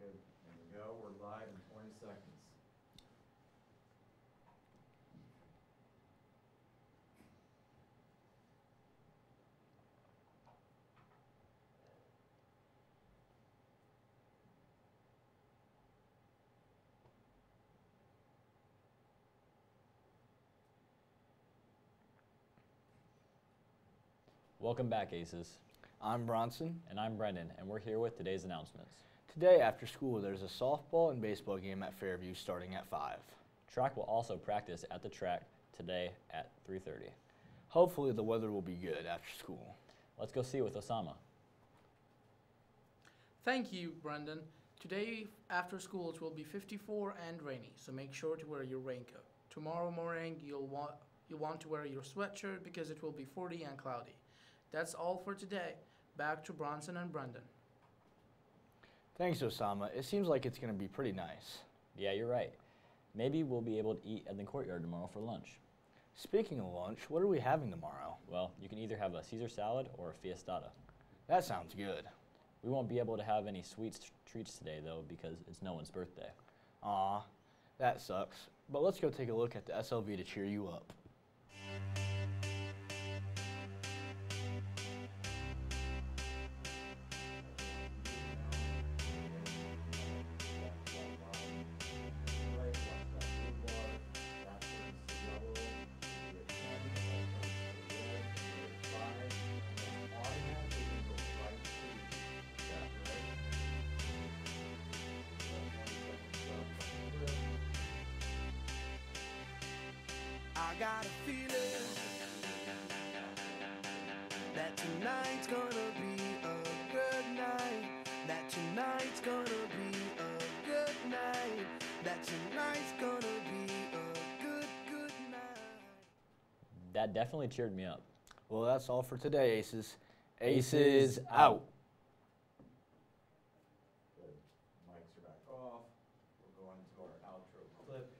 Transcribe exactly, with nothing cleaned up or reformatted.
Good. There we go. We're live in twenty seconds. Welcome back, Aces. I'm Bronson. And I'm Brendan, and we're here with today's announcements. Today after school there's a softball and baseball game at Fairview starting at five. Track will also practice at the track today at three thirty. Hopefully the weather will be good after school. Let's go see with Osama. Thank you, Brendan. Today after school it will be fifty-four and rainy, so make sure to wear your raincoat. Tomorrow morning you'll want you'll want to wear your sweatshirt because it will be forty and cloudy. That's all for today. Back to Bronson and Brendan. Thanks, Osama. It seems like it's going to be pretty nice. Yeah, you're right. Maybe we'll be able to eat at the courtyard tomorrow for lunch. Speaking of lunch, what are we having tomorrow? Well, you can either have a Caesar salad or a fiestada. That sounds good. We won't be able to have any sweet treats today, though, because it's no one's birthday. Aw, that sucks. But let's go take a look at the S L V to cheer you up. I got a feeling that tonight's gonna be a good night. That tonight's gonna be a good night. That tonight's gonna be a good, good night. That definitely cheered me up. Well, that's all for today, Aces. Aces out. Good. Mics are back off. We'll go into our outro clip.